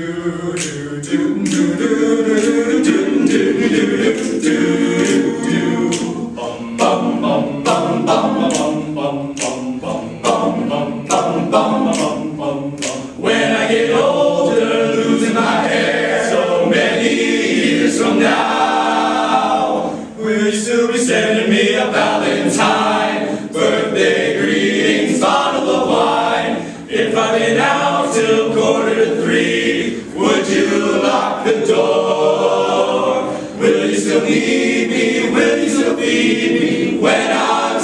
When I get older, losing my hair, so many years from now, will you still be sending me a Valentine, birthday greetings, bottle of wine? If I've been out till 2:45, would you lock the door? Will you still need me? Will you still feed me when I'm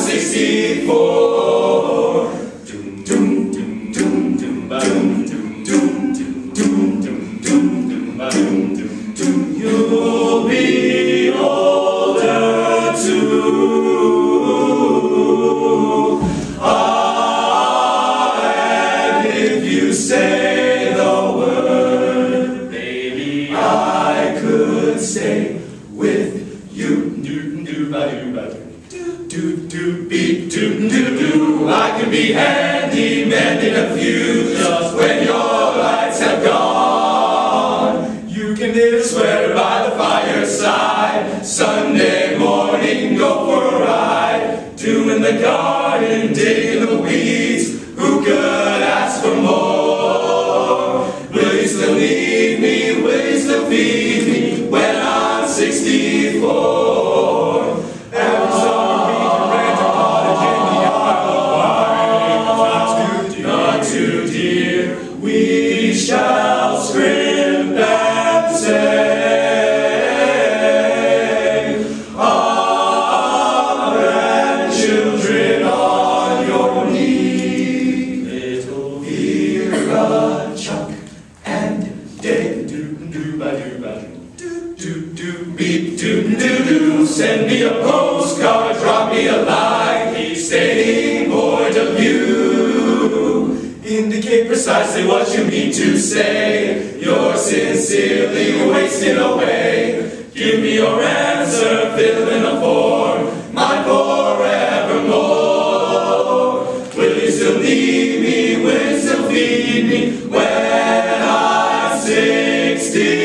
64? You'll be older too. And if you say the word, baby, I could stay with you. I can be handy mending a fuse just when your lights have gone. You can knit a sweater by the fireside. Sunday morning, go for a ride. Doing the garden, digging the weeds. Who could ask for more? Will you still need me? Will you still feed me when I'm 64? Every summer we can rent a cottage in the Isle of Wight. Not too dear, we shall scrimp and save our grandchildren on your knee. Little Vera, Chuck, and Dave. Send me a postcard, drop me a line, keep stating point of view. Indicate precisely what you mean to say. You're sincerely wasting away. Give me your answer, fill in a form, mine forevermore. Will you still need me? Will you still feed me when I'm 60?